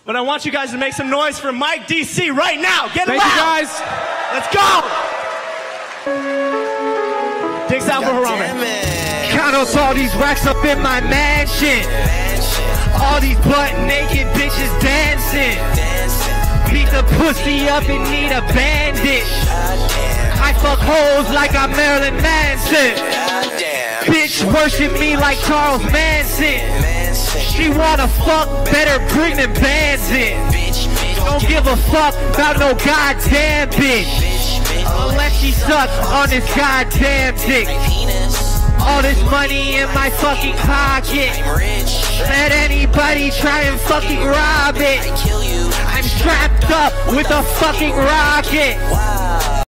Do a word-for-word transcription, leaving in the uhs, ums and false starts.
But I want you guys to make some noise for Mike D C right now. Get it Thank loud. you guys. Let's go. Dicks out for Harambe. Count up all these racks up in my mansion. All these butt naked bitches dancing. Beat the pussy up and need a bandage. I fuck hoes like I'm Marilyn Manson. Bitch worship me like Charles Manson. She wanna fuck, better bring them bands in. Don't give a fuck about no goddamn bitch, unless she suck on this goddamn dick. All this money in my fucking pocket. Let anybody try and fucking rob it. I'm strapped up with a fucking rocket.